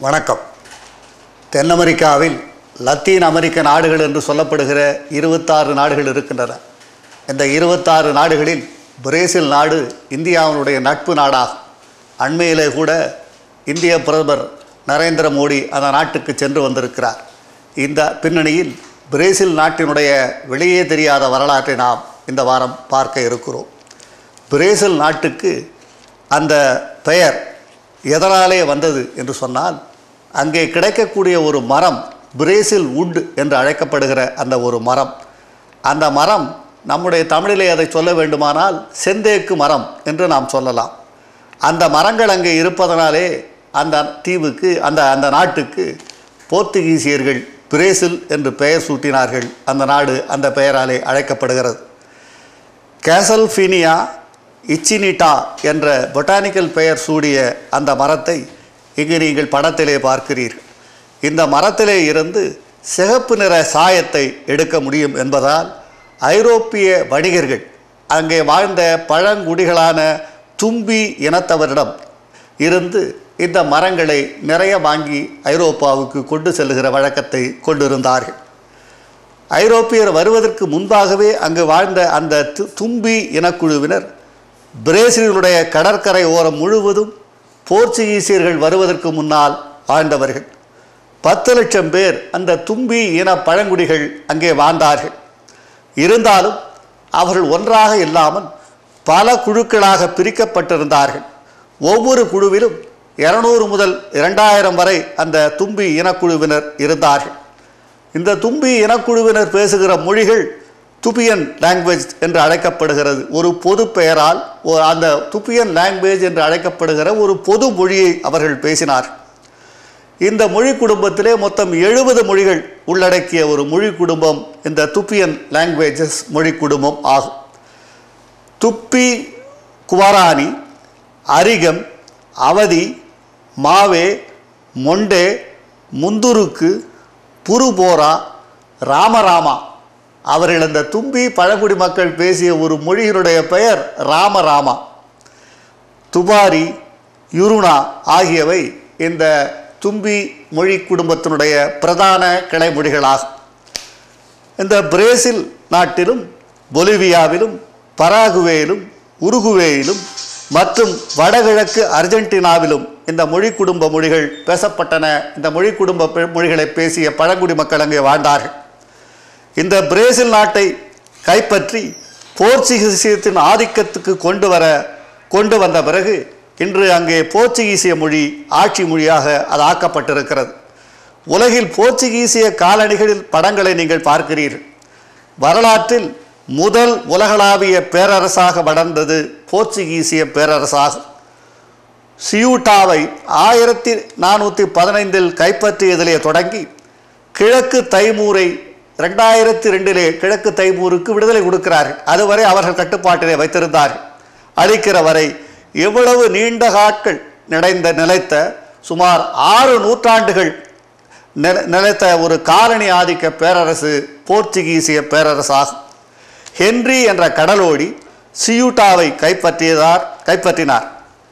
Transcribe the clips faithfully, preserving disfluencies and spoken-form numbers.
வணக்கம். தென் அமெரிக்காவில் லத்தீன் அமெரிக்க நாடுகள் என்று சொல்லப்படுகிற இருபத்தாறு நாடுகள் இருக்கின்றன. இந்த இருபத்தாறு நாடுகளில் பிரேசில் நாடு இந்தியாவினுடைய நட்பு நாடாகும். அண்மையிலே கூட இந்திய பிரதமர் நரேந்திர மோடி அந்த நாட்டுக்கு சென்று வந்திருக்கிறார். இந்த பின்னணியில் பிரேசில் நாட்டினுடைய வெளியே தெரியாத வரலாற்றை நாம் இந்த வாரம் பார்க்க இருக்கிறோம். பிரேசில் நாட்டுக்கு அந்த பெயர் எதனாலே வந்தது என்று சொன்னால், அங்கே கிடைக்கக்கூடிய ஒரு மரம் பிரேசில் வுட் என்று அழைக்கப்படுகிற அந்த ஒரு மரம், அந்த மரம் நம்முடைய தமிழிலே அதை சொல்ல வேண்டுமானால் செந்தேக்கு மரம் என்று நாம் சொல்லலாம். அந்த மரங்கள் அங்கே இருப்பதனாலே அந்த தீவுக்கு அந்த அந்த நாட்டுக்கு போர்த்துகீசியர்கள் பிரேசில் என்று பெயர் சூட்டினார்கள். அந்த நாடு அந்த பெயராலே அழைக்கப்படுகிறது. கேசல்ஃபீனியா இச்சினிட்டா என்ற பொட்டானிக்கல் பெயர் சூடிய அந்த மரத்தை இங்கு நீங்கள் படத்திலே பார்க்கிறீர்கள். இந்த மரத்திலே இருந்து சிகப்பு நிற சாயத்தை எடுக்க முடியும் என்பதால் ஐரோப்பிய வணிகர்கள் அங்கே வாழ்ந்த பழங்குடிகளான தும்பி இனத்தவரிடம் இருந்து இந்த மரங்களை நிறைய வாங்கி ஐரோப்பாவுக்கு கொண்டு செல்லுகிற வழக்கத்தை கொண்டிருந்தார்கள். ஐரோப்பியர் வருவதற்கு முன்பாகவே அங்கு வாழ்ந்த அந்த தும்பி இனக்குழுவினர் பிரேசிலுடைய கடற்கரை ஓரம் முழுவதும் போர்ச்சுகீசியர்கள் வருவதற்கு முன்னால் வாழ்ந்தவர்கள். பத்து லட்சம் பேர் அந்த தும்பி இன பழங்குடிகள் அங்கே வாழ்ந்தார்கள். இருந்தாலும் அவர்கள் ஒன்றாக இல்லாமல் பல குழுக்களாக பிரிக்கப்பட்டிருந்தார்கள். ஒவ்வொரு குழுவிலும் இருநூறு முதல் இரண்டாயிரம் வரை அந்த தும்பி இனக்குழுவினர் இருந்தார்கள். இந்த தும்பி இனக்குழுவினர் பேசுகிற மொழிகள் துப்பியன் லாங்குவேஜ் என்று அழைக்கப்படுகிறது. ஒரு பொது பெயரால் அந்த துப்பியன் லாங்குவேஜ் என்று அழைக்கப்படுகிற ஒரு பொது மொழியை அவர்கள் பேசினார். இந்த மொழி குடும்பத்திலே மொத்தம் எழுபது மொழிகள் உள்ளடக்கிய ஒரு மொழி குடும்பம் இந்த துப்பியன் லாங்குவேஜஸ் மொழி குடும்பம் ஆகும். துப்பி, குவாரானி, அரிகம், அவதி, மாவே, மொண்டே, முந்துருக்கு, புருபோரா, ராமராமா, அவர்கள் அந்த தும்பி பழங்குடி மக்கள் பேசிய ஒரு மொழியினுடைய பெயர் ராமராமா. துபாரி, யுருனா ஆகியவை இந்த தும்பி மொழி குடும்பத்தினுடைய பிரதான கிளை மொழிகளாகும். இந்த பிரேசில் நாட்டிலும் பொலிவியாவிலும் பராகுவேயிலும் உருகுவேயிலும் மற்றும் வடகிழக்கு அர்ஜென்டினாவிலும் இந்த மொழி குடும்ப மொழிகள் பேசப்பட்டன. இந்த மொழி குடும்ப மொழிகளை பேசிய பழங்குடி மக்கள் அங்கே வாழ்ந்தார்கள். இந்த பிரேசில் நாட்டை கைப்பற்றி போர்ச்சுகீசியத்தின் ஆதிக்கத்துக்கு கொண்டு வர கொண்டு வந்த பிறகு இன்று அங்கே போர்ச்சுகீசிய மொழி ஆட்சி மொழியாக அது ஆக்கப்பட்டிருக்கிறது. உலகில் போர்ச்சுகீசிய காலனிகளில் படங்களை நீங்கள் பார்க்கிறீர்கள். வரலாற்றில் முதல் உலகளாவிய பேரரசாக வளர்ந்தது போர்ச்சுகீசிய பேரரசாகும். சியூட்டாவை ஆயிரத்தி நானூற்றி பதினைந்தில் கைப்பற்றியதிலே தொடங்கி கிழக்கு தைமூரை ரெண்டாயிரத்தி ரெண்டிலே கிழக்கு தைமூருக்கு விடுதலை கொடுக்கிறார்கள். அதுவரை அவர்கள் கட்டுப்பாட்டிலே வைத்திருந்தார்கள். அளிக்கிற வரை எவ்வளவு நீண்ட காட்கள் நினைந்த நிலைத்த சுமார் ஆறு நூற்றாண்டுகள் நிலைத்த ஒரு காலனி ஆதிக்க பேரரசு போர்ச்சுகீசிய பேரரசாகும். ஹென்றி என்ற கடலோடி சியூட்டாவை கைப்பற்றியதார் கைப்பற்றினார்.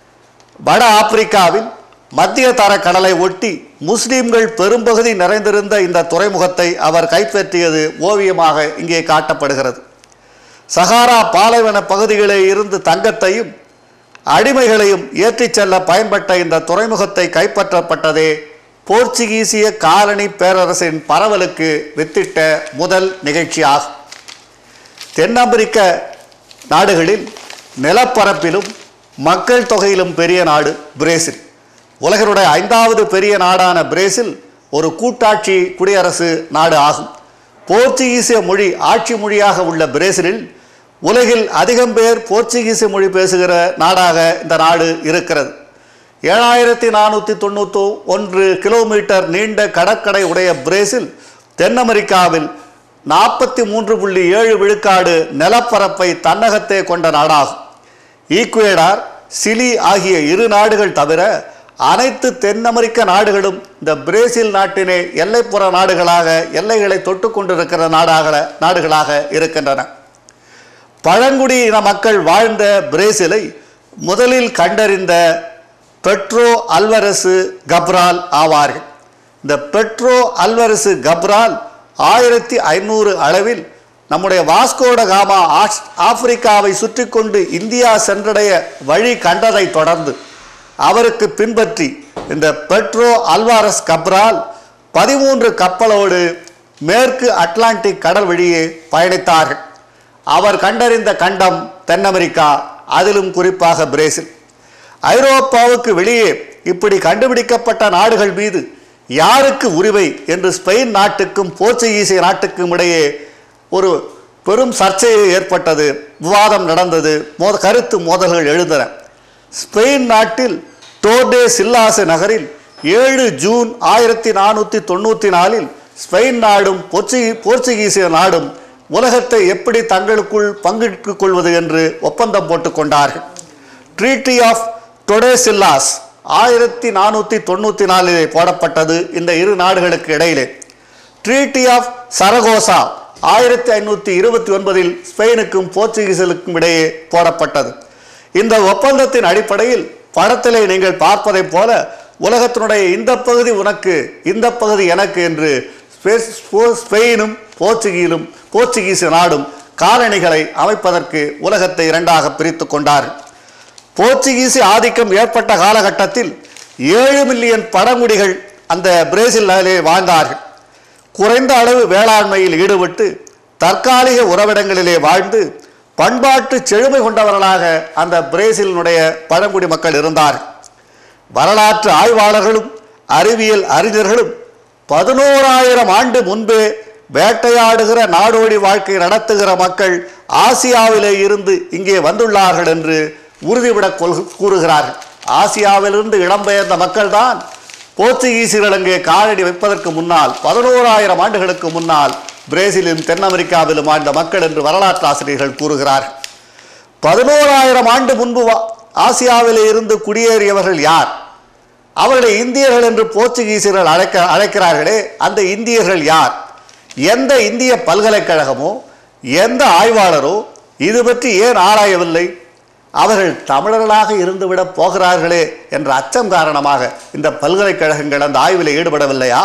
வட ஆப்பிரிக்காவில் மத்திய தர கடலை ஒட்டி முஸ்லீம்கள் பெரும்பகுதி நிறைந்திருந்த இந்த துறைமுகத்தை அவர் கைப்பற்றியது ஓவியமாக இங்கே காட்டப்படுகிறது. சஹாரா பாலைவன பகுதிகளில் இருந்து தங்கத்தையும் அடிமைகளையும் ஏற்றிச் செல்ல பயன்பட்ட இந்த துறைமுகத்தை கைப்பற்றப்பட்டதே போர்ச்சுகீசிய காலனி பேரரசின் பரவலுக்கு வித்திட்ட முதல் நிகழ்ச்சியாகும். தென் அமெரிக்க நாடுகளில் நிலப்பரப்பிலும் மக்கள் தொகையிலும் பெரிய நாடு பிரேசில். உலகினுடைய ஐந்தாவது பெரிய நாடான பிரேசில் ஒரு கூட்டாட்சி குடியரசு நாடு ஆகும். போர்ச்சுகீசிய மொழி ஆட்சி மொழியாக உள்ள பிரேசிலில் உலகில் அதிகம் பேர் போர்ச்சுகீசிய மொழி பேசுகிற நாடாக இந்த நாடு இருக்கிறது. ஏழாயிரத்தி நானூற்றி தொண்ணூற்றி ஒன்று கிலோமீட்டர் நீண்ட கடற்கரை உடைய பிரேசில் தென் அமெரிக்காவில் நாற்பத்தி மூன்று புள்ளி ஏழு விழுக்காடு நிலப்பரப்பை தன்னகத்தே கொண்ட நாடாகும். ஈக்குவேடார், சிலி ஆகிய இரு நாடுகள் தவிர அனைத்து தென் அமெரிக்க நாடுகளும் இந்த பிரேசில் நாட்டினை எல்லைப்புற நாடுகளாக எல்லைகளை தொட்டு கொண்டிருக்கிற நாடாக நாடுகளாக இருக்கின்றன. பழங்குடியின மக்கள் வாழ்ந்த பிரேசிலை முதலில் கண்டறிந்த பெட்ரோ அல்வரசு கப்ரால் ஆவார்கள். இந்த பெட்ரோ அல்வரசு கப்ரால் ஆயிரத்தி ஐநூறு அளவில் நம்முடைய வாஸ்கோட காமா ஆப்பிரிக்காவை சுற்றி கொண்டு இந்தியா சென்றடைய வழி கண்டதை தொடர்ந்து அவருக்கு பின்பற்றி இந்த பெட்ரோ அல்வாரஸ் கப்ரால் பதிமூன்று கப்பலோடு மேற்கு அட்லாண்டிக் கடல் வழியே பயணித்தார்கள். அவர் கண்டறிந்த கண்டம் தென் அமெரிக்கா, அதிலும் குறிப்பாக பிரேசில். ஐரோப்பாவுக்கு வெளியே இப்படி கண்டுபிடிக்கப்பட்ட நாடுகள் மீது யாருக்கு உரிமை என்று ஸ்பெயின் நாட்டுக்கும் போர்ச்சுகீசிய நாட்டுக்கும் இடையே ஒரு பெரும் சர்ச்சை ஏற்பட்டது, விவாதம் நடந்தது, மோத கருத்து மோதல்கள் எழுந்தன. ஸ்பெயின் நாட்டில் டோர்டே சில்லாசு நகரில் ஏழு ஜூன் ஆயிரத்தி நானூற்றி தொண்ணூற்றி நாலில் ஸ்பெயின் நாடும் போர்ச்சுகீ போர்ச்சுகீசிய நாடும் உலகத்தை எப்படி தங்களுக்குள் பங்கிட்டுக் கொள்வது என்று ஒப்பந்தம் போட்டுக் கொண்டார்கள். ட்ரீட்டி ஆஃப் டொடேசில்லாஸ் ஆயிரத்தி நானூற்றி தொண்ணூற்றி நாலிலே போடப்பட்டது இந்த இரு நாடுகளுக்கு இடையிலே. ட்ரீட்டி ஆஃப் சரகோசா ஆயிரத்தி ஐநூற்றி இருபத்தி ஒன்பதில் ஸ்பெயினுக்கும் போர்ச்சுகீசிலுக்கும் இடையே போடப்பட்டது. இந்த ஒப்பந்தத்தின் அடிப்படையில் படத்திலே நீங்கள் பார்ப்பதைப் போல உலகத்தினுடைய இந்த பகுதி உனக்கு, இந்த பகுதி எனக்கு என்று ஸ்பெயினும் போர்ச்சுகீலும் போர்ச்சுகீச நாடும் காலணிகளை அமைப்பதற்கு உலகத்தை இரண்டாக பிரித்து கொண்டார்கள். போர்ச்சுகீச ஆதிக்கம் ஏற்பட்ட காலகட்டத்தில் ஏழு மில்லியன் பழங்குடிகள் அந்த பிரேசில் நாட்டிலே வாழ்ந்தார்கள். குறைந்த அளவு வேளாண்மையில் ஈடுபட்டு தற்காலிக உறவிடங்களிலே வாழ்ந்து பண்பாட்டு செழுமை கொண்டவர்களாக அந்த பிரேசிலினுடைய பழங்குடி மக்கள் இருந்தார்கள். வரலாற்று ஆய்வாளர்களும் அறிவியல் அறிஞர்களும் பதினோராயிரம் ஆண்டு முன்பே வேட்டையாடுகிற நாடோடி வாழ்க்கை நடத்துகிற மக்கள் ஆசியாவிலே இருந்து இங்கே வந்துள்ளார்கள் என்று உறுதிவிட கூறுகிறார்கள். ஆசியாவிலிருந்து இடம்பெயர்ந்த மக்கள் தான் போர்ச்சுகீசியர்கள் அங்கே காலடி வைப்பதற்கு முன்னால் பதினோராயிரம் ஆண்டுகளுக்கு முன்னால் பிரேசிலும் தென் அமெரிக்காவிலும் வாழ்ந்த மக்கள் என்று வரலாற்று ஆசிரியர்கள் கூறுகிறார்கள். பதினோராயிரம் ஆண்டு முன்பு ஆசியாவிலே இருந்து குடியேறியவர்கள் யார்? அவர்களை இந்தியர்கள் என்று போர்ச்சுகீசியர்கள் அழைக்க அழைக்கிறார்களே அந்த இந்தியர்கள் யார்? எந்த இந்திய பல்கலைக்கழகமோ எந்த ஆய்வாளரோ இது பற்றி ஏன் ஆராயவில்லை? அவர்கள் தமிழர்களாக இருந்துவிடப் போகிறார்களே என்ற அச்சம் காரணமாக இந்த பல்கலைக்கழகங்கள் அந்த ஆய்வில் ஈடுபடவில்லையா?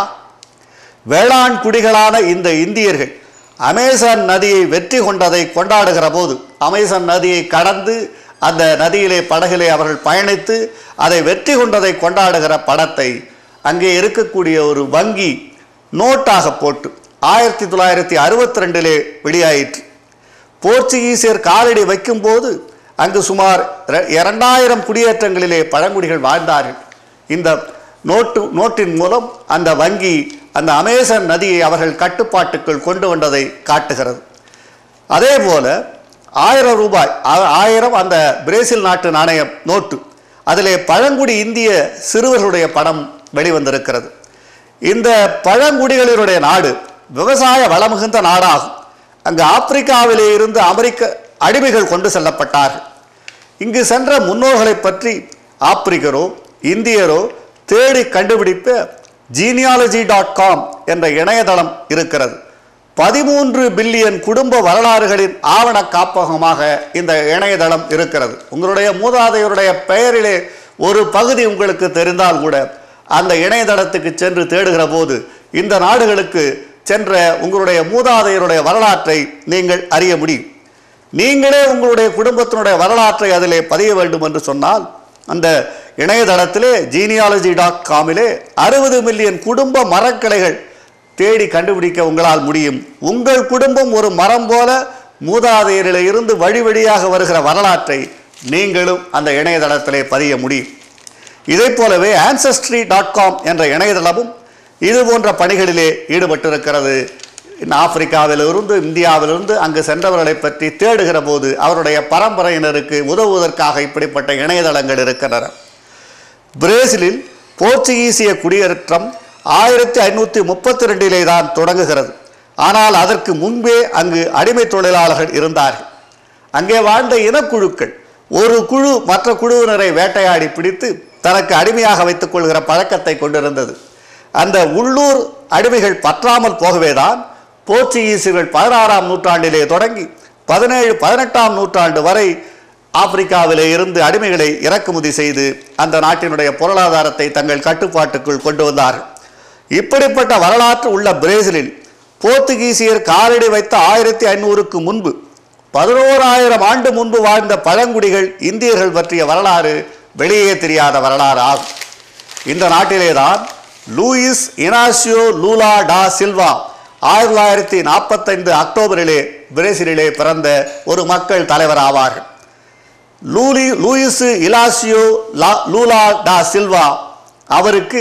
வேளாண் குடிகளான இந்த இந்தியர்கள் அமேசான் நதியை வெற்றி கொண்டதை கொண்டாடுகிற போது, அமேசான் நதியை கடந்து அந்த நதியிலே படகிலே அவர்கள் பயணித்து அதை வெற்றி கொண்டதை கொண்டாடுகிற படத்தை அங்கே இருக்கக்கூடிய ஒரு வங்கி நோட்டாக போட்டு ஆயிரத்தி தொள்ளாயிரத்தி அறுபத்தி ரெண்டிலே வெளியாயிற்று. போர்ச்சுகீசியர் காலடி வைக்கும்போது அங்கு சுமார் இரண்டாயிரம் குடியேற்றங்களிலே பழங்குடிகள் வாழ்ந்தார்கள். இந்த நோட்டு நோட்டின் மூலம் அந்த வங்கி அந்த அமேசான் நதியை அவர்கள் கட்டுப்பாட்டுக்குள் கொண்டு வந்ததை காட்டுகிறது. அதே போல ஆயிரம் ரூபாய் ஆயிரம் அந்த பிரேசில் நாட்டு நாணய நோட்டு, அதிலே பழங்குடி இந்திய சிறுவர்களுடைய படம் வெளிவந்திருக்கிறது. இந்த பழங்குடிகளினுடைய நாடு விவசாய வளமிகுந்த நாடாகும். அங்கு ஆப்பிரிக்காவிலே இருந்து அமெரிக்க அடிமைகள் கொண்டு செல்லப்பட்டார்கள். இங்கு சென்ற முன்னோர்களை பற்றி ஆப்பிரிக்கரோ இந்தியரோ தேடி கண்டுபிடிப்ப ஜீனியாலஜி டாட் காம் என்ற இணையதளம் இருக்கிறது. பதிமூன்று பில்லியன் குடும்ப வரலாறுகளின் ஆவண காப்பகமாக இந்த இணையதளம் இருக்கிறது. உங்களுடைய மூதாதையருடைய பெயரிலே ஒரு பகுதி உங்களுக்கு தெரிந்தால் கூட அந்த இணையதளத்துக்கு சென்று தேடுகிற போது இந்த நாடுகளுக்கு சென்ற உங்களுடைய மூதாதையருடைய வரலாற்றை நீங்கள் அறிய முடியும். நீங்களே உங்களுடைய குடும்பத்தினுடைய வரலாற்றை அதிலே பதிய வேண்டும் என்று சொன்னால் அந்த இணையதளத்திலே ஜீனியாலஜி டாட் காமிலே அறுபது மில்லியன் குடும்ப மரக்கிளைகள் தேடி கண்டுபிடிக்க உங்களால் முடியும். உங்கள் குடும்பம் ஒரு மரம் போல மூதாதையரில் இருந்து வழி வழியாக வருகிற வரலாற்றை நீங்களும் அந்த இணையதளத்திலே பதிய முடியும். இதை போலவே ஆன்செஸ்ட்ரி டாட் காம் என்ற இணையதளமும் இது போன்ற பணிகளிலே ஈடுபட்டிருக்கிறது. ஆப்பிரிக்காவிலிருந்து இந்தியாவிலிருந்து அங்கு சென்றவர்களை பற்றி தேடுகிற போது அவருடைய பரம்பரையினருக்கு உதவுவதற்காக இப்படிப்பட்ட இணையதளங்கள் இருக்கின்றன. பிரேசிலில் போர்ச்சுகீசிய குடியேற்றம் ஆயிரத்தி ஐநூற்றி முப்பத்தி ரெண்டிலே தான் தொடங்குகிறது. ஆனால் அதற்கு முன்பே அங்கு அடிமை தொழிலாளர்கள் இருந்தார்கள். அங்கே வாழ்ந்த இனக்குழுக்கள் ஒரு குழு மற்ற குழுவினரை வேட்டையாடி பிடித்து தனக்கு அடிமையாக வைத்துக் கொள்கிற பழக்கத்தை கொண்டிருந்தது. அந்த உள்ளூர் அடிமைகள் பற்றாமல் போகவேதான் போர்ச்சுகீசியர்கள் பதினாறாம் நூற்றாண்டிலே தொடங்கி பதினேழு பதினெட்டாம் நூற்றாண்டு வரை ஆப்பிரிக்காவிலே இருந்து அடிமைகளை இறக்குமதி செய்து அந்த நாட்டினுடைய பொருளாதாரத்தை தங்கள் கட்டுப்பாட்டுக்குள் கொண்டு வந்தார்கள். இப்படிப்பட்ட வரலாற்று உள்ள பிரேசிலில் போர்த்துகீசியர் காலடி வைத்த ஆயிரத்தி ஐநூறுக்கு முன்பு பதினோராயிரம் ஆண்டு முன்பு வாழ்ந்த பழங்குடிகள் இந்தியர்கள் பற்றிய வரலாறு வெளியே தெரியாத வரலாறு ஆகும். இந்த நாட்டிலேதான் லூயிஸ் இனாசியோ லூலா டா சில்வா ஆயிரத்தி தொள்ளாயிரத்தி நாற்பத்தைந்து அக்டோபரிலே பிரேசிலிலே பிறந்த ஒரு மக்கள் தலைவர் ஆவார்கள். லூலி லூயிஸ் இலாசியோ லூலா டா சில்வா அவருக்கு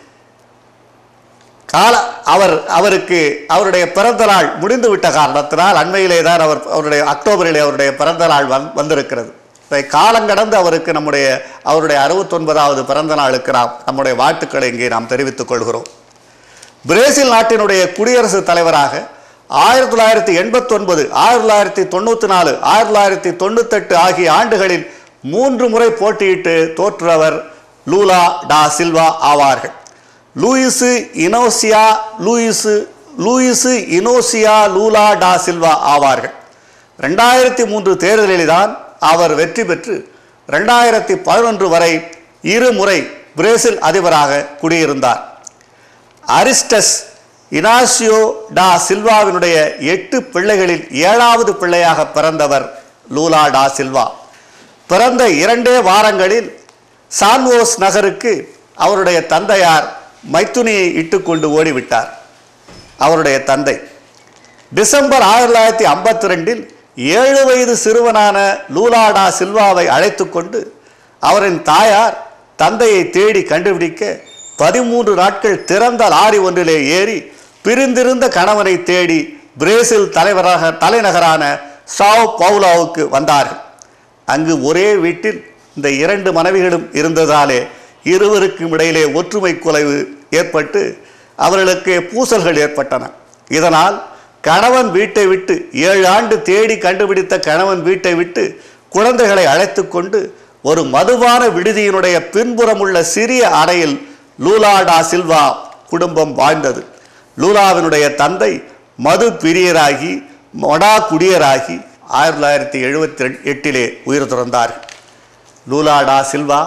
கால அவர் அவருக்கு அவருடைய பிறந்த நாள் முடிந்து விட்ட காரணத்தினால் அண்மையிலே தான் அவர் அவருடைய அக்டோபரிலே அவருடைய பிறந்த நாள் வந் வந்திருக்கிறது. காலங்கடந்து அவருக்கு நம்முடைய அவருடைய அறுபத்தொன்பதாவது பிறந்த நாளுக்கு நாம் நம்முடைய வாழ்த்துக்களை இங்கே நாம் தெரிவித்துக் கொள்கிறோம். பிரேசில் நாட்டினுடைய குடியரசுத் தலைவராக ஆயிரத்தி தொள்ளாயிரத்தி எண்பத்தி ஒன்பது ஆயிரத்தி தொள்ளாயிரத்தி தொண்ணூற்றி நாலு ஆயிரத்தி தொள்ளாயிரத்தி தொண்ணூத்தெட்டு ஆகிய ஆண்டுகளில் மூன்று முறை போட்டியிட்டு தோற்றவர் லூலா டா சில்வா ஆவார்கள். லூயிசு இனோசியா லூயிசு லூயிசு இனோசியா லூலா டா சில்வா ஆவார்கள். ரெண்டாயிரத்தி மூன்று தேர்தலில் தான் அவர் வெற்றி பெற்று ரெண்டாயிரத்தி பதினொன்று வரை இருமுறை பிரேசில் அதிபராக குடியிருந்தார். அரிஸ்டஸ் இனாசியோ டா சில்வாவினுடைய எட்டு பிள்ளைகளில் ஏழாவது பிள்ளையாக பிறந்தவர் லூலா டா சில்வா. பிறந்த இரண்டே வாரங்களில் சான்வோஸ் நகருக்கு அவருடைய தந்தையார் மைத்துனியை இட்டுக்கொண்டு ஓடிவிட்டார். அவருடைய தந்தை டிசம்பர் ஆயிரத்தி தொள்ளாயிரத்தி ஐம்பத்தி ரெண்டில் ஏழு வயது சிறுவனான லூலா டா சில்வாவை அழைத்து கொண்டு அவரின் தாயார் தந்தையை தேடி கண்டுபிடிக்க பதிமூன்று நாட்கள் திறந்த லாரி ஒன்றிலே ஏறி பிரிந்திருந்த கணவனை தேடி பிரேசில் தலைவராக தலைநகரான சாவோ பவுலோவுக்கு வந்தார்கள். அங்கு ஒரே வீட்டில் இந்த இரண்டு மனைவிகளும் இருந்ததாலே இருவருக்கும் இடையிலே ஒற்றுமை குலைவு ஏற்பட்டு அவர்களுக்கு பூசல்கள் ஏற்பட்டன. இதனால் கணவன் வீட்டை விட்டு ஏழு ஆண்டு தேடி கண்டுபிடித்த கணவன் வீட்டை விட்டு குழந்தைகளை அழைத்து கொண்டு ஒரு மதுபான விடுதியினுடைய பின்புறம் உள்ள சிறிய அறையில் லூலா டா சில்வா குடும்பம் வாழ்ந்தது. லூலாவினுடைய தந்தை மது பிரியராகி மொடா குடியராகி ஆயிரத்தி தொள்ளாயிரத்தி எழுபத்தி எட்டிலே உயிர் துறந்தார். லூலா டா சில்வா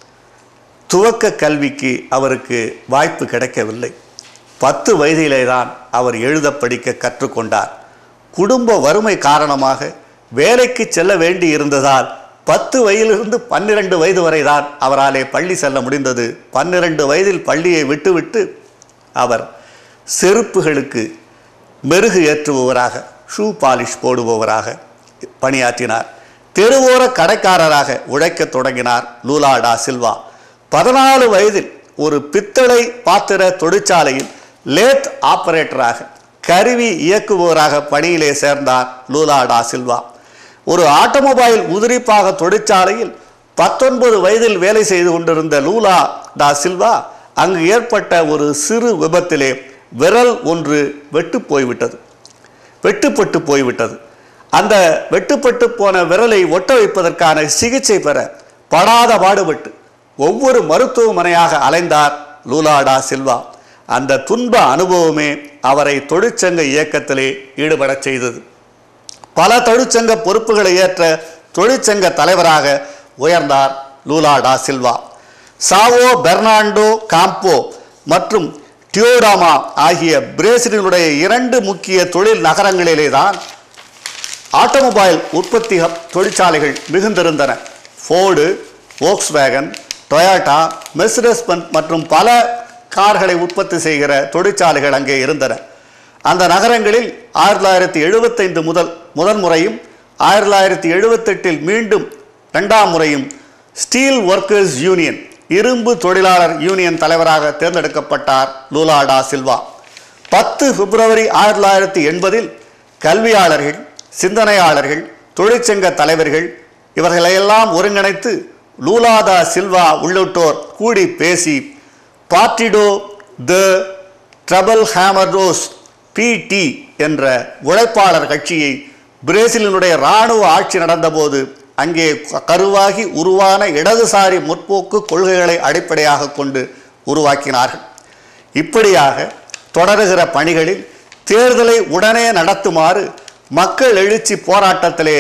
துவக்க கல்விக்கு அவருக்கு வாய்ப்பு கிடைக்கவில்லை. பத்து வயதிலே தான் அவர் எழுத படிக்க கற்றுக்கொண்டார். குடும்ப வறுமை காரணமாக வேலைக்கு செல்ல வேண்டி இருந்ததால் பத்து வயதிலிருந்து பன்னிரண்டு வயது வரை தான் அவராலே பள்ளி செல்ல முடிந்தது. பன்னிரண்டு வயதில் பள்ளியை விட்டுவிட்டு அவர் செருப்புகளுக்கு மெருகு ஏற்றுபவராக ஷூ பாலிஷ் போடுபவராக பணியாற்றினார். தெருவோர கடைக்காரராக உழைக்க தொடங்கினார் லூலா டா சில்வா. பதினாலு வயதில் ஒரு பித்தளை பாத்திர தொழிற்சாலையில் லேத் ஆபரேட்டராக கருவி இயக்குபவராக பணியிலே சேர்ந்தார் லூலா டா சில்வா. ஒரு ஆட்டோமொபைல் உதிரிப்பாக தொழிற்சாலையில் பத்தொன்பது வயதில் வேலை செய்து கொண்டிருந்த லூலா டா சில்வா அங்கு ஏற்பட்ட ஒரு சிறு விபத்திலே விரல் ஒன்று வெட்டு போய்விட்டது வெட்டுப்பட்டு போய்விட்டது. அந்த வெட்டுப்பட்டு போன விரலை ஒட்ட வைப்பதற்கான சிகிச்சை பெற படாத பாடுபட்டு ஒவ்வொரு மருத்துவமனையாக அலைந்தார் லூலா டா சில்வா. அந்த துன்ப அனுபவமே அவரை தொழிற்சங்க இயக்கத்திலே ஈடுபட செய்தது. பல தொழிற்சங்க பொறுப்புகளை ஏற்ற தொழிற்சங்க தலைவராக உயர்ந்தார் லூலா டா சில்வா. சாவோ பெர்னாண்டோ காம்போ மற்றும் டியோடாமா ஆகிய பிரேசிலினுடைய இரண்டு முக்கிய தொழில் நகரங்களிலே தான் ஆட்டோமொபைல் உற்பத்தி தொழிற்சாலைகள் மிகுந்திருந்தன. Ford, Volkswagen, Toyota, Mercedes Benz மற்றும் பல கார்களை உற்பத்தி செய்கிற தொழிற்சாலைகள் அங்கே இருந்தன. அந்த நகரங்களில் ஆயிரத்தி தொள்ளாயிரத்தி எழுபத்தைந்து முதல் முதல் முறையும் ஆயிரத்தி தொள்ளாயிரத்தி எழுபத்தெட்டில் மீண்டும் இரண்டாம் முறையும் ஸ்டீல் ஒர்க்கர்ஸ் யூனியன் இரும்பு தொழிலாளர் யூனியன் தலைவராக தேர்ந்தெடுக்கப்பட்டார் லூலா டா சில்வா. பத்து பிப்ரவரி ஆயிரத்தி தொள்ளாயிரத்தி எண்பதில் கல்வியாளர்கள், சிந்தனையாளர்கள், தொழிற்சங்க தலைவர்கள் இவர்களையெல்லாம் ஒருங்கிணைத்து லூலா டா சில்வா உள்ளிட்டோர் கூடி பேசி பார்ட்டிடோ த ட்ரபிள் ஹேமர்டோஸ் பிடி என்ற உழைப்பாளர் கட்சியை பிரேசிலினுடைய இராணுவ ஆட்சி நடந்தபோது அங்கே கருவாகி உருவான இடதுசாரி முற்போக்கு கொள்கைகளை அடிப்படையாக கொண்டு உருவாக்கினார்கள். இப்படியாக தொடருகிற பணிகளில் தேர்தலை உடனே நடத்துமாறு மக்கள் எழுச்சி போராட்டத்திலே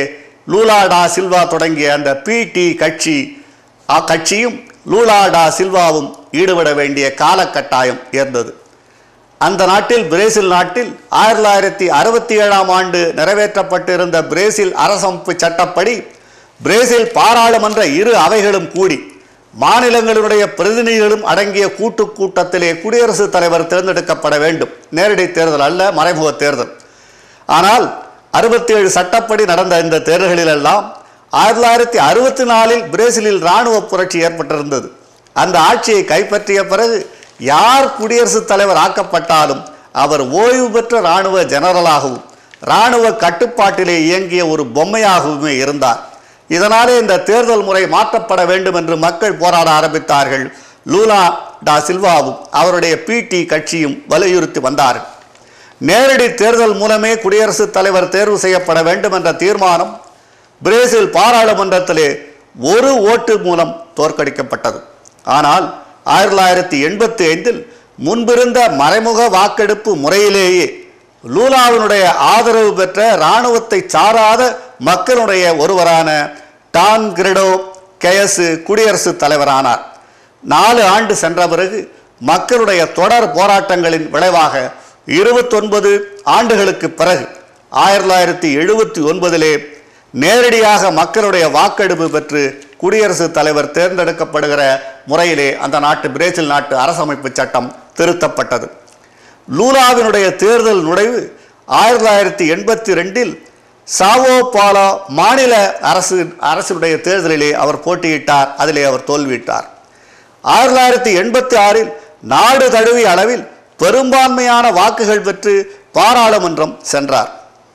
லூலா டா சில்வா தொடங்கிய அந்த பிடி கட்சி கட்சியும் லூலா டா சில்வாவும் ஈடுபட வேண்டிய காலகட்டாயம் ஏற்பட்டது. அந்த நாட்டில் பிரேசில் நாட்டில் ஆயிரத்தி தொள்ளாயிரத்தி அறுபத்தி ஏழாம் ஆண்டு நிறைவேற்றப்பட்டிருந்த பிரேசில் அரசமைப்பு சட்டப்படி பிரேசில் பாராளுமன்ற இரு அவைகளும் கூடி மாநிலங்களுடைய பிரதிநிதிகளும் அடங்கிய கூட்டு கூட்டத்திலே குடியரசுத் தலைவர் தேர்ந்தெடுக்கப்பட வேண்டும். நேரடி தேர்தல் அல்ல, மறைமுக தேர்தல். ஆனால் அறுபத்தி ஏழு சட்டப்படி நடந்த இந்த தேர்தல்களெல்லாம் ஆயிரத்தி தொள்ளாயிரத்தி அறுபத்தி நாலில் பிரேசிலில் இராணுவ புரட்சி ஏற்பட்டிருந்தது. அந்த ஆட்சியை கைப்பற்றிய பிறகு யார் குடியரசுத் தலைவர் ஆக்கப்பட்டாலும் அவர் ஓய்வு பெற்ற இராணுவ ஜெனரலாகவும் இராணுவ கட்டுப்பாட்டிலே இயங்கிய ஒரு பொம்மையாகவுமே இருந்தார். இதனாலே இந்த தேர்தல் முறை மாற்றப்பட வேண்டும் என்று மக்கள் போராட ஆரம்பித்தார்கள். லூலா டா சில்வாவும் அவருடைய பிடி கட்சியும் வலியுறுத்தி வந்தார்கள். நேரடி தேர்தல் மூலமே குடியரசுத் தலைவர் தேர்வு செய்யப்பட வேண்டும் என்ற தீர்மானம் பிரேசில் பாராளுமன்றத்திலே ஒரு ஓட்டு மூலம் தோற்கடிக்கப்பட்டது. ஆனால் ஆயிரத்தி தொள்ளாயிரத்தி எண்பத்தி ஐந்தில் முன்பிருந்த மறைமுக வாக்கெடுப்பு முறையிலேயே லூலாவினுடைய ஆதரவு பெற்ற இராணுவத்தை சாராத மக்களுடைய ஒருவரான டான்கிரெடோ கெயசு குடியரசுத் தலைவரானார். நாலு ஆண்டு சென்ற பிறகு மக்களுடைய தொடர் போராட்டங்களின் விளைவாக இருபத்தொன்பது ஆண்டுகளுக்கு பிறகு ஆயிரத்தி தொள்ளாயிரத்தி எழுபத்தி ஒன்பதிலே நேரடியாக மக்களுடைய வாக்கெடுப்பு பெற்று குடியரசுத் தலைவர் தேர்ந்தெடுக்கப்படுகிற முறையிலே அந்த நாட்டு பிரேசில் நாட்டு அரசமைப்பு சட்டம் திருத்தப்பட்டது. லூலாவினுடைய தேர்தல் நுழைவு ஆயிரத்தி தொள்ளாயிரத்தி எண்பத்தி ரெண்டில் சாவோ பாலோ மாநில அரசு அரசினுடைய தேர்தலிலே அவர் போட்டியிட்டார். அதிலே அவர் தோல்வியிட்டார். ஆயிரத்தி தொள்ளாயிரத்தி எண்பத்தி ஆறில் நாடு தழுவிய அளவில் பெரும்பான்மையான வாக்குகள் பெற்று பாராளுமன்றம் சென்றார்.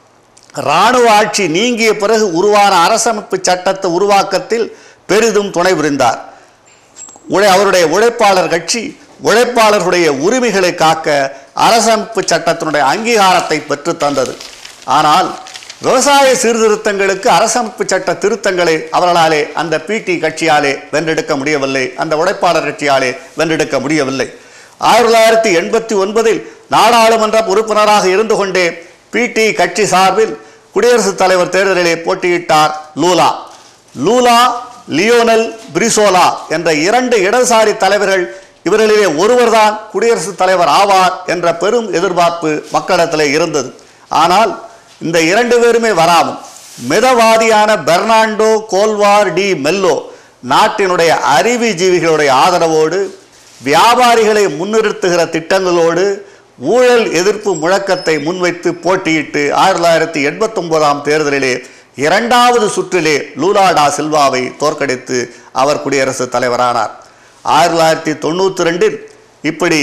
இராணுவ ஆட்சி நீங்கிய பிறகு உருவான அரசமைப்பு சட்டத்தை உருவாக்கத்தில் பெரிதும் துணை புரிந்தார். அவருடைய உழைப்பாளர் கட்சி உழைப்பாளர்களுடைய உரிமைகளை காக்க அரசமைப்பு சட்டத்தினுடைய அங்கீகாரத்தை பெற்று தந்தது. ஆனால் விவசாய சீர்திருத்தங்களுக்கு அரசமைப்பு சட்ட திருத்தங்களை அவர்களாலே அந்த பிடி கட்சியாலே வென்றெடுக்க முடியவில்லை, அந்த உழைப்பாளர் கட்சியாலே வென்றெடுக்க முடியவில்லை. ஆயிரத்தி தொள்ளாயிரத்தி எண்பத்தி ஒன்பதில் நாடாளுமன்ற உறுப்பினராக இருந்து கொண்டே பிடி கட்சி சார்பில் குடியரசுத் தலைவர் தேர்தலிலே போட்டியிட்டார் லூலா. லூலா லியோனல் பிரிசோலா என்ற இரண்டு இடதுசாரி தலைவர்கள், இவர்களிலே ஒருவர்தான் குடியரசுத் தலைவர் ஆவார் என்ற பெரும் எதிர்பார்ப்பு மக்களிடத்திலே இருந்தது. ஆனால் இந்த இரண்டு பேருமே வராமல் மிதவாதியான பெர்னாண்டோ கோல்வார் டி மெல்லோ நாட்டினுடைய அறிவுஜீவிகளுடைய ஆதரவோடு வியாபாரிகளை முன்னிறுத்துகிற திட்டங்களோடு ஊழல் எதிர்ப்பு முழக்கத்தை முன்வைத்து போட்டியிட்டு ஆயிரத்தி தொள்ளாயிரத்தி எண்பத்தி ஒன்பதாம் தேர்தலிலே இரண்டாவது சுற்றிலே லூலா டா சில்வாவை தோற்கடித்து அவர் குடியரசுத் தலைவரானார். ஆயிரத்தி தொள்ளாயிரத்தி தொண்ணூற்றி ரெண்டில் இப்படி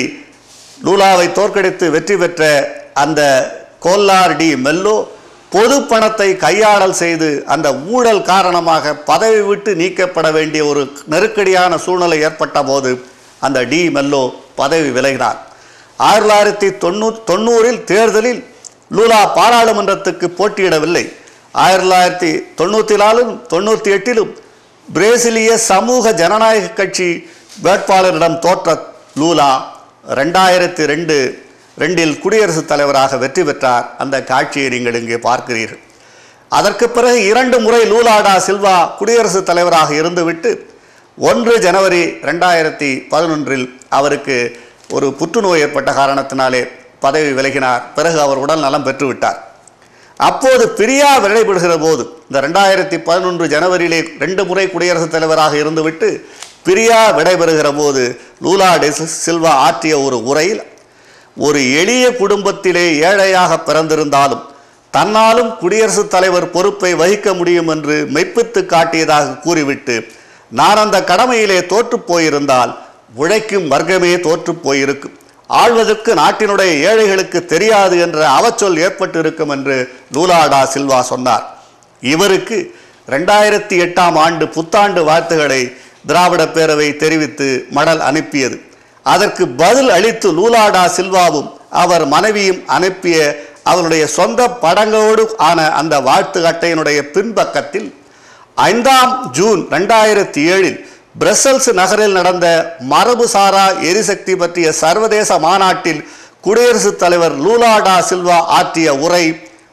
லூலாவை தோற்கடித்து வெற்றி பெற்ற அந்த கோல்லார் டி மெல்லோ பொது பணத்தை கையாடல் செய்து அந்த ஊழல் காரணமாக பதவி விட்டு நீக்கப்பட வேண்டிய ஒரு நெருக்கடியான சூழ்நிலை ஏற்பட்ட போது அந்த டி மெல்லோ பதவி விலகினார். ஆயிரத்தி தொள்ளாயிரத்தி தொண்ணூ தொண்ணூறில் தேர்தலில் லூலா பாராளுமன்றத்துக்கு போட்டியிடவில்லை. ஆயிரத்தி தொள்ளாயிரத்தி தொண்ணூற்றி நாலும் தொண்ணூற்றி எட்டிலும் பிரேசிலிய சமூக ஜனநாயக கட்சி வேட்பாளரிடம் தோற்ற லூலா ரெண்டாயிரத்தி ரெண்டு ரெண்டில் குடியரசுத் தலைவராக வெற்றி பெற்றார். அந்த காட்சியை நீங்கள் இங்கே பார்க்கிறீர்கள். அதற்கு பிறகு இரண்டு முறை லூலா டா சில்வா குடியரசுத் தலைவராக இருந்துவிட்டு ஒன்று ஜனவரி ரெண்டாயிரத்தி பதினொன்றில் அவருக்கு ஒரு புற்றுநோய் ஏற்பட்ட காரணத்தினாலே பதவி விலகினார். பிறகு அவர் உடல் நலம் பெற்றுவிட்டார். அப்போது பிரியா விடைபெறுகிற போது இந்த ரெண்டாயிரத்தி பதினொன்று ஜனவரியிலே ரெண்டு முறை குடியரசுத் தலைவராக இருந்துவிட்டு பிரியா விடைபெறுகிற போது லூலா டி சில்வா ஆற்றிய ஒரு உரையில், ஒரு எளிய குடும்பத்திலே ஏழையாக பிறந்திருந்தாலும் தன்னாலும் குடியரசுத் தலைவர் பொறுப்பை வகிக்க முடியும் என்று மெய்ப்பித்து காட்டியதாக கூறிவிட்டு, நான் அந்த கடமையிலே தோற்று போயிருந்தால் உழைக்கும் வர்க்கமே தோற்று போயிருக்கும், ஆள்வதற்கு நாட்டினுடைய ஏழைகளுக்கு தெரியாது என்ற அவச்சொல் ஏற்பட்டு இருக்கும் என்று லூலா டா சில்வா சொன்னார். இவருக்கு ரெண்டாயிரத்தி எட்டாம் ஆண்டு புத்தாண்டு வாழ்த்துக்களை திராவிட பேரவை தெரிவித்து மடல் அனுப்பியது. அதற்கு பதில் அளித்து லூலா டா சில்வாவும் அவர் மனைவியும் அனுப்பிய அவருடைய சொந்த படங்களோடு ஆன அந்த வாழ்த்து அட்டையினுடைய பின்பக்கத்தில் ஐந்தாம் ஜூன் ரெண்டாயிரத்தி ஏழில் பிரசல்ஸ் நகரில் நடந்த மரபுசாரா எரிசக்தி பற்றிய சர்வதேச மாநாட்டில் குடியரசுத் தலைவர் லூலா டா சில்வா ஆற்றிய உரை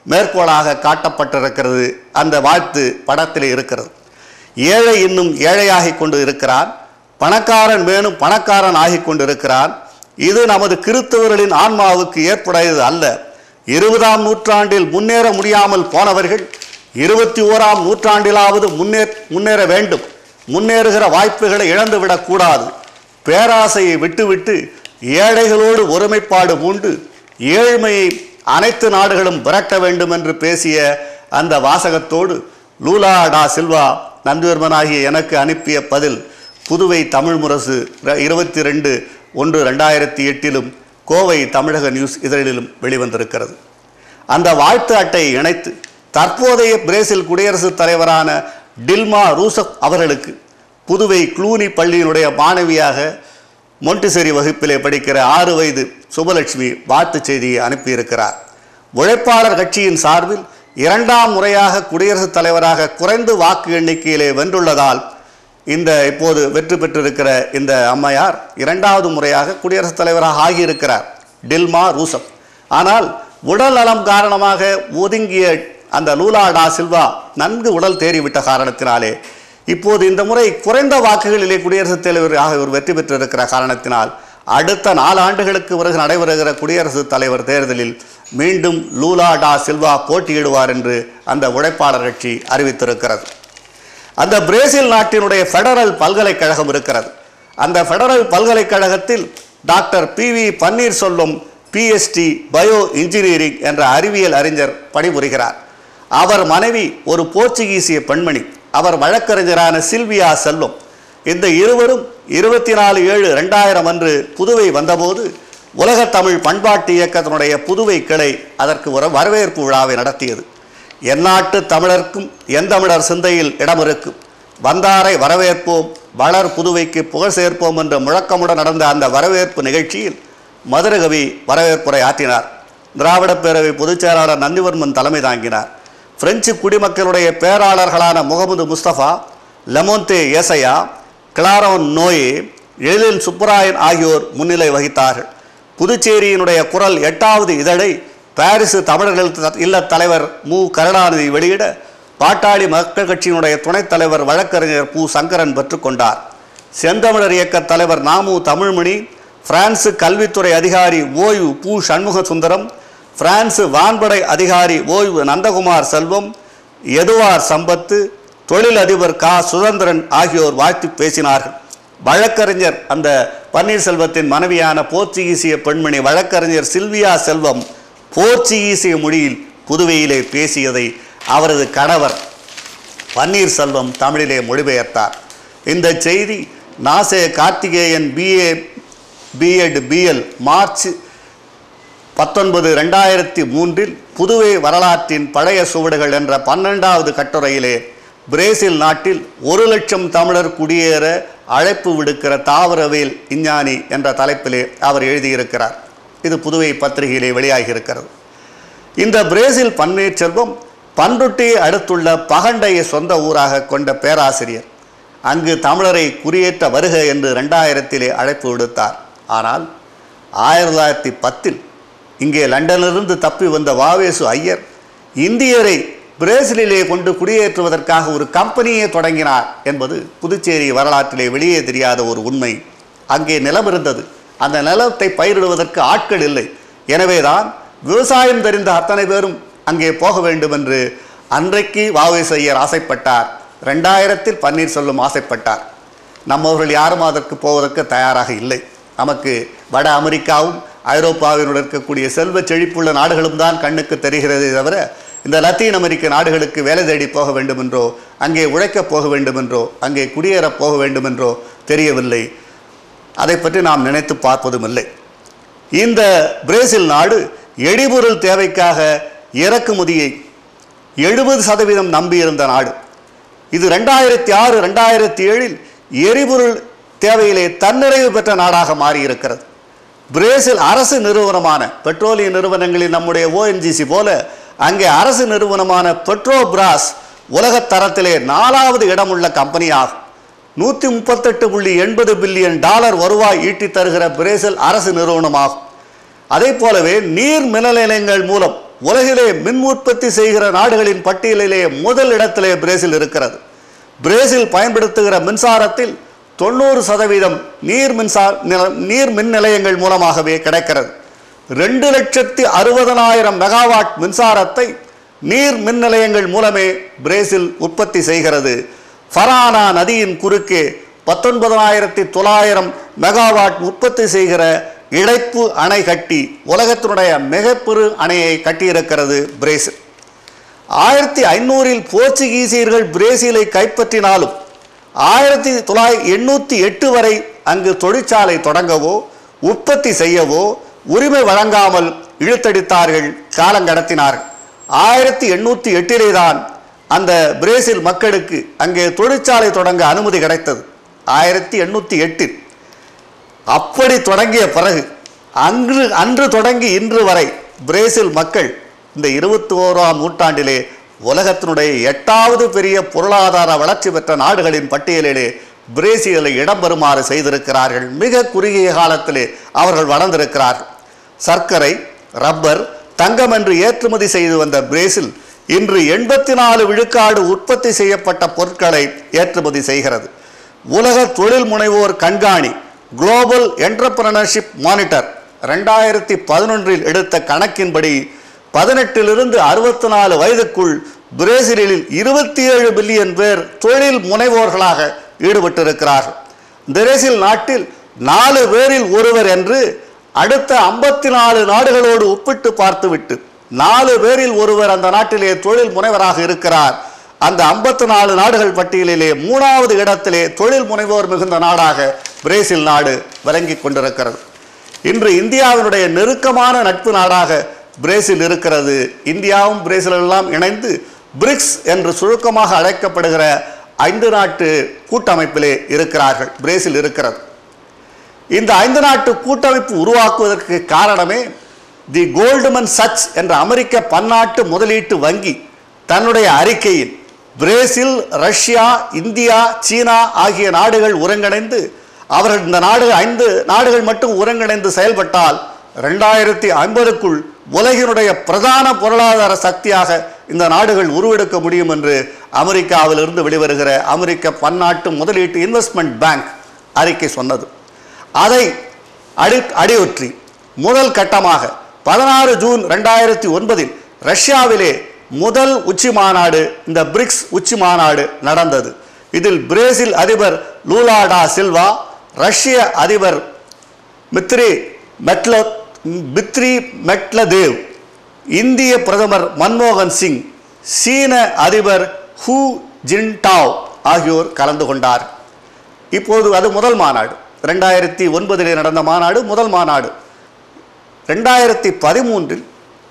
மேற்கோளாக காட்டப்பட்டிருக்கிறது. அந்த வாழ்த்து படத்தில் இருக்கிறது. ஏழை இன்னும் ஏழையாகி கொண்டு இருக்கிறான், பணக்காரன் மேலும் பணக்காரன் ஆகி கொண்டு இருக்கிறான். இது நமது கிறிஸ்தவர்களின் ஆன்மாவுக்கு ஏற்புடையது அல்ல. இருபதாம் நூற்றாண்டில் முன்னேற முடியாமல் போனவர்கள் இருபத்தி ஓராம் நூற்றாண்டிலாவது முன்னே முன்னேற வேண்டும். முன்னேறுகிற வாய்ப்புகளை இழந்துவிடக்கூடாது. பேராசையை விட்டுவிட்டு ஏழைகளோடு ஒருமைப்பாடு பூண்டு ஏழ்மையை அனைத்து நாடுகளும் விரட்ட வேண்டும் என்று பேசிய அந்த வாசகத்தோடு லூலா டா சில்வா நந்திவர்மனாகிய எனக்கு அனுப்பிய பதில் புதுவை தமிழ் முரசு இருபத்தி ரெண்டு ஒன்று ரெண்டாயிரத்தி எட்டிலும் கோவை தமிழக நியூஸ் இதழிலும் வெளிவந்திருக்கிறது. அந்த வாழ்த்து அட்டையை இணைத்து தற்போதைய பிரேசில் குடியரசுத் தலைவரான டில்மா ரூசப் அவர்களுக்கு புதுவை க்ளூனி பள்ளியினுடைய மாணவியாக மொண்டிசரி வகுப்பிலே படிக்கிற ஆறு வயது சுபலட்சுமி வாழ்த்து செய்தியை அனுப்பியிருக்கிறார். உழைப்பாளர் கட்சியின் சார்பில் இரண்டாம் முறையாக குடியரசுத் தலைவராக குறைந்த வாக்கு எண்ணிக்கையிலே வென்றுள்ளதால் இந்த இப்போது வெற்றி பெற்றிருக்கிற இந்த அம்மையார் இரண்டாவது முறையாக குடியரசுத் தலைவராக ஆகியிருக்கிறார், டில்மா ரூசப். ஆனால் உடல் நலம் காரணமாக ஒதுங்கிய அந்த லூலா டா சில்வா நன்கு உடல் தேறிவிட்ட காரணத்தினாலே இப்போது இந்த முறை குறைந்த வாக்குகளிலே குடியரசுத் தலைவராக இவர் வெற்றி பெற்றிருக்கிற காரணத்தினால் அடுத்த நாலு ஆண்டுகளுக்கு பிறகு நடைபெறுகிற குடியரசுத் தலைவர் தேர்தலில் மீண்டும் லூலா டா சில்வா போட்டியிடுவார் என்று அந்த உழைப்பாளர் கட்சி அறிவித்திருக்கிறது. அந்த பிரேசில் நாட்டினுடைய ஃபெடரல் பல்கலைக்கழகம் இருக்கிறது. அந்த ஃபெடரல் பல்கலைக்கழகத்தில் டாக்டர் பி வி பன்னீர்செல்வம் பிஎஸ்டி பயோ இன்ஜினியரிங் என்ற அறிவியல் அறிஞர் பணிபுரிகிறார். அவர் மனைவி ஒரு போர்ச்சுகீசிய பெண்மணி. அவர் வழக்கறிஞரான சில்வியா செல்வம். இந்த இருவரும் இருபத்தி நாலு ஏழு ரெண்டாயிரம் அன்று புதுவை வந்தபோது உலகத் தமிழ் பண்பாட்டு இயக்கத்தினுடைய புதுவை கிளை அதற்கு ஒரு வரவேற்பு விழாவை நடத்தியது. எந்நாட்டு தமிழர்க்கும் எந்தமிழர் சிந்தையில் இடம் இருக்கும், வந்தாரை வரவேற்போம், வளர் புதுவைக்கு புகழ் சேர்ப்போம் என்ற முழக்கமுடன் நடந்த அந்த வரவேற்பு நிகழ்ச்சியில் மதுரகவி வரவேற்புரை ஆற்றினார். திராவிட பேரவை பொதுச் செயலாளர் நந்திவர்மன் தலைமை தாங்கினார். பிரெஞ்சு குடிமக்களுடைய பேராளர்களான முகமது முஸ்தபா, லெமோந்தே ஏசையா, கிளாரோன் நோயே, எழிலின் சுப்பராயன் ஆகியோர் முன்னிலை வகித்தார்கள். புதுச்சேரியினுடைய குரல் எட்டாவது இதழை பாரிசு தமிழர்கள் இல்ல தலைவர் மு கருணாநிதி வெளியிட பாட்டாளி மக்கள் கட்சியினுடைய துணைத் தலைவர் வழக்கறிஞர் பு சங்கரன் பெற்றுக்கொண்டார். செந்தமிழர் இயக்க தலைவர் நாமு தமிழ்மணி, பிரான்சு கல்வித்துறை அதிகாரி ஓய்வு பு சண்முக சுந்தரம், பிரான்சு வான்படை அதிகாரி ஓய்வு நந்தகுமார் செல்வம், எதுவார் சம்பத்து, தொழில் அதிபர் கா சுதந்திரன் ஆகியோர் வாழ்த்து பேசினார்கள். வழக்கறிஞர் அந்த பன்னீர்செல்வத்தின் மனைவியான போர்ச்சுகீசிய பெண்மணி வழக்கறிஞர் சில்வியா செல்வம் போர்ச்சுகீசிய மொழியில் புதுவையிலே பேசியதை அவரது கணவர் பன்னீர்செல்வம் தமிழிலே மொழிபெயர்த்தார். இந்த செய்தி நாசே Karthikeyan BA BEd BL March பத்தொன்பது ரெண்டாயிரத்தி மூன்றில் புதுவை வரலாற்றின் பழைய சுவடுகள் என்ற பன்னெண்டாவது கட்டுரையிலே பிரேசில் நாட்டில் ஒரு லட்சம் தமிழர் குடியேற அழைப்பு விடுக்கிற தாவரவியல் விஞ்ஞானி என்ற தலைப்பிலே அவர் எழுதியிருக்கிறார். இது புதுவை பத்திரிகையிலே வெளியாகியிருக்கிறது. இந்த பிரேசில் பன்னீர்செல்வம் பண்ருட்டியை அடுத்துள்ள பகண்டையை சொந்த ஊராக கொண்ட பேராசிரியர். அங்கு தமிழரை குறியேற்ற வருக என்று ரெண்டாயிரத்திலே அழைப்பு விடுத்தார். ஆனால் ஆயிரத்தி தொள்ளாயிரத்தி பத்தில் இங்கே லண்டனிலிருந்து தப்பி வந்த வாவேசு ஐயர் இந்தியரை பிரேசிலிலே கொண்டு குடியேற்றுவதற்காக ஒரு கம்பெனியை தொடங்கினார் என்பது புதுச்சேரி வரலாற்றிலே வெளியே தெரியாத ஒரு உண்மை. அங்கே நிலம் இருந்தது, அந்த நிலத்தை பயிரிடுவதற்கு ஆட்கள் இல்லை. எனவேதான் விவசாயம் தெரிந்த அத்தனை பேரும் அங்கே போக வேண்டும் என்று அன்றைக்கு வாவேசு ஐயர் ஆசைப்பட்டார். ரெண்டாயிரத்தில் பன்னீர்செல்வம் ஆசைப்பட்டார். நம்மவர்கள் யாரும் அதற்கு போவதற்கு தயாராக இல்லை. நமக்கு வட அமெரிக்காவும் ஐரோப்பாவினுடன் இருக்கக்கூடிய செல்வ செழிப்புள்ள நாடுகளும் தான் கண்ணுக்கு தெரிகிறதே தவிர இந்த லத்தீன் அமெரிக்க நாடுகளுக்கு வேலை தேடி போக வேண்டும் என்றோ, அங்கே உழைக்கப் போக வேண்டும் என்றோ, அங்கே குடியேறப் போக வேண்டும் என்றோ தெரியவில்லை. அதை பற்றி நாம் நினைத்து பார்ப்பதும் இல்லை. இந்த பிரேசில் நாடு எரிபொருள் தேவைக்காக இறக்குமதியை எழுபது சதவீதம் நம்பியிருந்த நாடு. இது ரெண்டாயிரத்தி ஆறு ரெண்டாயிரத்தி ஏழில் எரிபொருள் தேவையிலே தன்னிறைவு பெற்ற நாடாக மாறியிருக்கிறது. பிரேசில் அரசு நிறுவனமான பெட்ரோலிய நிறுவனங்களில் நம்முடைய ஓஎன்ஜிசி போல அங்கே அரசு நிறுவனமான பெட்ரோபிராஸ் உலகத் தரத்திலே நாலாவது இடமுள்ள கம்பெனியாகும். நூற்றி முப்பத்தெட்டு புள்ளி எண்பது பில்லியன் டாலர் வருவாய் ஈட்டி தருகிற பிரேசில் அரசு நிறுவனமாகும். அதே போலவே நீர் மின் நிலையங்கள் மூலம் உலகிலே மின் உற்பத்தி செய்கிற நாடுகளின் பட்டியலிலே முதல் இடத்திலே பிரேசில் இருக்கிறது. பிரேசில் பயன்படுத்துகிற மின்சாரத்தில் தொண்ணூறு சதவீதம் நீர் மின்சார நீர் மின் நிலையங்கள் மூலமாகவே கிடைக்கிறது. ரெண்டு லட்சத்தி அறுபதனாயிரம் மெகாவாட் மின்சாரத்தை நீர் மின் நிலையங்கள் மூலமே பிரேசில் உற்பத்தி செய்கிறது. ஃபரானா நதியின் குறுக்கே பத்தொன்பதாயிரத்தி தொள்ளாயிரம் மெகாவாட் உற்பத்தி செய்கிற இழைப்பு அணை கட்டி உலகத்தினுடைய மிகப்பெரு அணையை கட்டியிருக்கிறது பிரேசில். ஆயிரத்தி ஐநூறில் போர்ச்சுகீசியர்கள் பிரேசிலை கைப்பற்றினாலும் ஆயிரத்தி தொள்ளாயிரத்தி எண்ணூற்றி எட்டு வரை அங்கு தொழிற்சாலை தொடங்கவோ உற்பத்தி செய்யவோ உரிமை வழங்காமல் இழுத்தடித்தார்கள், காலங்கடத்தினார்கள். ஆயிரத்தி எண்ணூற்றி எட்டிலே தான் அந்த பிரேசில் மக்களுக்கு அங்கே தொழிற்சாலை தொடங்க அனுமதி கிடைத்தது. ஆயிரத்தி எண்ணூற்றி எட்டில் அப்படி தொடங்கிய பிறகு அன்று அன்று தொடங்கி இன்று வரை பிரேசில் மக்கள் இந்த இருபத்தி ஓராம் நூற்றாண்டிலே உலகத்தினுடைய எட்டாவது பெரிய பொருளாதார வளர்ச்சி பெற்ற நாடுகளின் பட்டியலிலே பிரேசிலை இடம்பெறுமாறு செய்திருக்கிறார்கள். மிக குறுகிய காலத்திலே அவர்கள் வளர்ந்திருக்கிறார்கள். சர்க்கரை, ரப்பர், தங்கம் என்று ஏற்றுமதி செய்து வந்த பிரேசில் இன்று எண்பத்தி நாலு விழுக்காடு உற்பத்தி செய்யப்பட்ட பொருட்களை ஏற்றுமதி செய்கிறது. உலக தொழில் முனைவோர் கண்காணி குளோபல் என்டர்பிரனர்ஷிப் மானிட்டர் ரெண்டாயிரத்தி பதினொன்றில் எடுத்த கணக்கின்படி பதினெட்டிலிருந்து அறுபத்தி நாலு வயதுக்குள் பிரேசிலில் இருபத்தி ஏழு பில்லியன் பேர் தொழில் முனைவோர்களாக ஈடுபட்டிருக்கிறார்கள். பிரேசில் நாட்டில் நாலு பேரில் ஒருவர் என்று அடுத்த ஐம்பத்தி நாலு நாடுகளோடு ஒப்பிட்டு பார்த்துவிட்டு நாலு பேரில் ஒருவர் அந்த நாட்டிலே தொழில் முனைவராக இருக்கிறார். அந்த ஐம்பத்தி நாலு நாடுகள் பட்டியலிலே மூணாவது இடத்திலே தொழில் முனைவோர் மிகுந்த நாடாக பிரேசில் நாடு விளங்கி கொண்டிருக்கிறது. இன்று இந்தியாவினுடைய நெருக்கமான நட்பு நாடாக பிரேசில் இருக்கிறது. இந்தியாவும் பிரேசிலும் எல்லாம் இணைந்து பிரிக்ஸ் என்று சுருக்கமாக அழைக்கப்படுகிற ஐந்து நாட்டு கூட்டமைப்பிலே இருக்கிறார்கள். பிரேசில் இருக்கிறது. இந்த ஐந்து நாட்டு கூட்டமைப்பு உருவாக்குவதற்கு காரணமே தி கோல்ட்மன் சட்ஸ் என்ற அமெரிக்க பன்னாட்டு முதலீட்டு வங்கி தன்னுடைய அறிக்கையில் பிரேசில், ரஷ்யா, இந்தியா, சீனா ஆகிய நாடுகள் ஒருங்கிணைந்து அவர்கள் இந்த நாடுகள் ஐந்து நாடுகள் மட்டும் ஒருங்கிணைந்து செயல்பட்டால் ரெண்டாயிரத்தி ஐம்பதுக்குள் உலகினுடைய பிரதான பொருளாதார சக்தியாக இந்த நாடுகள் உருவெடுக்க முடியும் என்று அமெரிக்காவிலிருந்து வெளிவருகிற அமெரிக்க பன்னாட்டு முதலீட்டு இன்வெஸ்ட்மெண்ட் பேங்க் அறிக்கை சொன்னது. அதை அடி அடியொற்றி முதல் கட்டமாக பதினாறு ஜூன் ரெண்டாயிரத்தி ஒன்பதில் ரஷ்யாவிலே முதல் உச்சி மாநாடு, இந்த பிரிக்ஸ் உச்சி மாநாடு நடந்தது. இதில் பிரேசில் அதிபர் லூலா டா சில்வா, ரஷ்ய அதிபர் மித்ரி மெட்லோ பித்ரி மெட்லதேவ், இந்திய பிரதமர் மன்மோகன் சிங், சீன அதிபர் ஹூ ஜின்டாவ் ஆகியோர் கலந்து கொண்டார். இப்போது அது முதல் மாநாடு. ரெண்டாயிரத்தி ஒன்பதிலே நடந்த மாநாடு முதல் மாநாடு. ரெண்டாயிரத்தி பதிமூன்றில்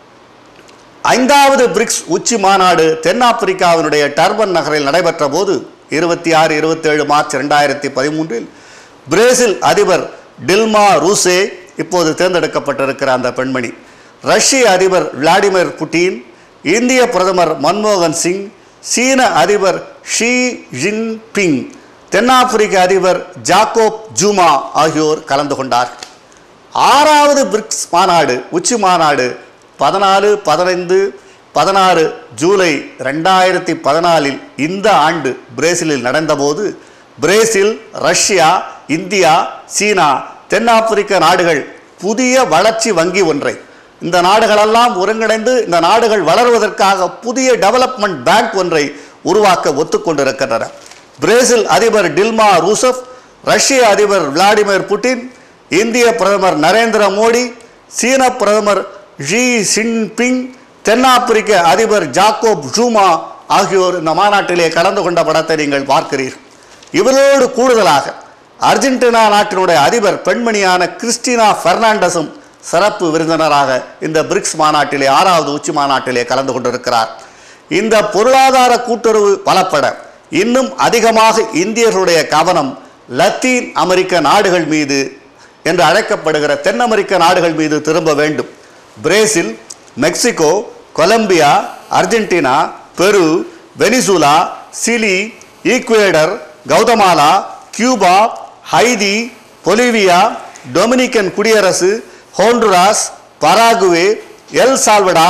ஐந்தாவது பிரிக்ஸ் உச்சி மாநாடு தென்னாப்பிரிக்காவினுடைய டர்பன் நகரில் நடைபெற்ற போது இருபத்தி ஆறு இருபத்தி ஏழு மார்ச் ரெண்டாயிரத்தி பதிமூன்றில் பிரேசில் அதிபர் டில்மா ரூசே, இப்போது தேர்ந்தெடுக்கப்பட்டிருக்கிற அந்த பெண்மணி, ரஷ்ய அதிபர் விளாடிமிர் புட்டின், இந்திய பிரதமர் மன்மோகன் சிங், சீன அதிபர் ஷி ஜின்பிங், தென்னாப்பிரிக்க அதிபர் ஜாக்கோப் ஜூமா ஆகியோர் கலந்து கொண்டார். ஆறாவது பிரிக்ஸ் மாநாடு உச்சி மாநாடு பதினாலு பதினைந்து பதினாறு ஜூலை ரெண்டாயிரத்தி பதினாலில் இந்த ஆண்டு பிரேசிலில் நடந்தபோது பிரேசில், ரஷ்யா, இந்தியா, சீனா, தென்னாப்பிரிக்க நாடுகள் புதிய வளர்ச்சி வங்கி ஒன்றை, இந்த நாடுகளெல்லாம் ஒருங்கிணைந்து இந்த நாடுகள் வளர்வதற்காக புதிய டெவலப்மெண்ட் பேங்க் ஒன்றை உருவாக்க ஒத்துக்கொண்டிருக்கின்றன. பிரேசில் அதிபர் டில்மா ரூசெஃப், ரஷ்ய அதிபர் விளாடிமிர் புட்டின், இந்திய பிரதமர் நரேந்திர மோடி, சீன பிரதமர் ஷி ஜின்பிங், தென்னாப்பிரிக்க அதிபர் ஜாக்கோப் ஜூமா ஆகியோர் இந்த மாநாட்டிலே கலந்து கொண்ட படத்தை நீங்கள் பார்க்கிறீர்கள். இவரோடு கூடுதலாக அர்ஜென்டினா நாட்டினுடைய அதிபர் பெண்மணியான கிறிஸ்டினா பெர்னாண்டஸும் சிறப்பு விருந்தினராக இந்த பிரிக்ஸ் மாநாட்டிலே ஆறாவது உச்சி மாநாட்டிலே கலந்து கொண்டிருக்கிறார். இந்த பொருளாதார கூட்டுறவு பலப்பட இன்னும் அதிகமாக இந்தியர்களுடைய கவனம் லத்தீன் அமெரிக்க நாடுகள் மீது என்று அழைக்கப்படுகிற தென் அமெரிக்க நாடுகள் மீது திரும்ப வேண்டும். Brazil, Mexico, Colombia, Argentina, Peru, Venezuela, Chile, Ecuador, Guatemala, Cuba, Haiti, Bolivia, Dominican குடியரசு, Honduras, Paraguay, El Salvador,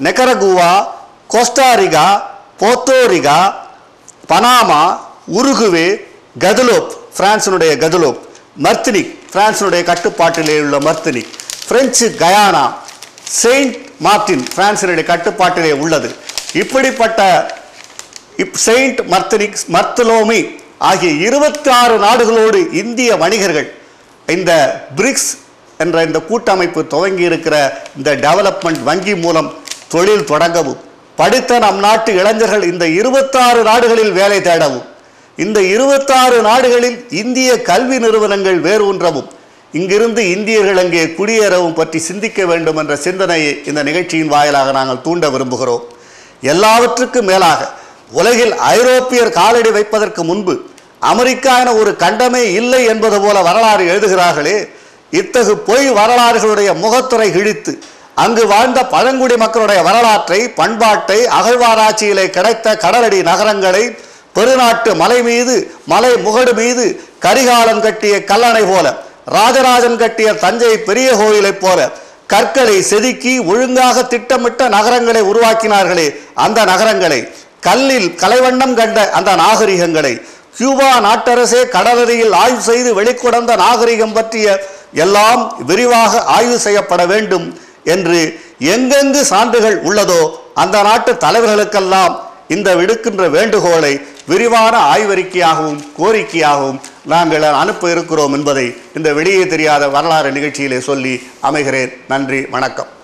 Nicaragua, Costa Rica, Puerto Rico, Panama, Uruguay, Guadeloupe பிரான்சினுடைய கதலோப், மர்த்தினிக் பிரான்சினுடைய கட்டுப்பாட்டிலே உள்ள Martinique, French Guiana, Saint Martin பிரான்சினுடைய கட்டுப்பாட்டிலே உள்ளது. இப்படிப்பட்ட செயின்ட் மர்த்தினிக், மர்த்தலோமி ஆகிய இருபத்தி ஆறு நாடுகளோடு இந்திய வணிகர்கள் இந்த பிரிக்ஸ் என்ற இந்த கூட்டமைப்பு துவங்கி இருக்கிற இந்த டெவலப்மெண்ட் வங்கி மூலம் தொழில் தொடங்கவும், படித்த நம் நாட்டு இளைஞர்கள் இந்த இருபத்தாறு நாடுகளில் வேலை தேடவும், இந்த இருபத்தாறு நாடுகளில் இந்திய கல்வி நிறுவனங்கள் வேரூன்றவும், இங்கிருந்து இந்தியர்கள் அங்கே குடியேறவும் பற்றி சிந்திக்க வேண்டும் என்ற சிந்தனையை இந்த நிகழ்ச்சியின் வாயிலாக நாங்கள் தூண்ட விரும்புகிறோம். எல்லாவற்றுக்கும் மேலாக உலகில் ஐரோப்பியர் காலடி வைப்பதற்கு முன்பு அமெரிக்கா என ஒரு கண்டமே இல்லை என்பது போல வரலாறு எழுதுகிறார்களே, இத்தகு பொய் வரலாறுகளுடைய முகத்துறை கிழித்து அங்கு வாழ்ந்த பழங்குடி மக்களுடைய வரலாற்றை, பண்பாட்டை, அகழ்வாராய்ச்சியிலே கிடைத்த கடலடி நகரங்களை, பெருநாட்டு மலை மீது மலை முகடு மீது கரிகாலன் கட்டிய கல்லணை போல, ராஜராஜன் கட்டிய தஞ்சை பெரிய கோயிலைப் போல கற்களை செதுக்கி ஒழுங்காக திட்டமிட்ட நகரங்களை உருவாக்கினார்களே, அந்த நகரங்களை, கல்லில் கலைவண்ணம் கண்ட அந்த நாகரிகங்களை, கியூபா நாட்டரசே கடலடியில் ஆய்வு செய்து வெளிக்கொணர்ந்த நாகரிகம் பற்றிய எல்லாம் விரிவாக ஆய்வு செய்யப்பட வேண்டும் என்று எங்கெங்கு சான்றுகள் உள்ளதோ அந்த நாட்டு தலைவர்களுக்கெல்லாம் இந்த விடுக்கின்ற வேண்டுகோளை விரிவான ஆய்வறிக்கையாகவும் கோரிக்கையாகவும் நாங்கள் அனுப்ப இருக்கிறோம் என்பதை இந்த வெளியே தெரியாத வரலாறு நிகழ்ச்சியிலே சொல்லி அமைகிறேன். நன்றி, வணக்கம்.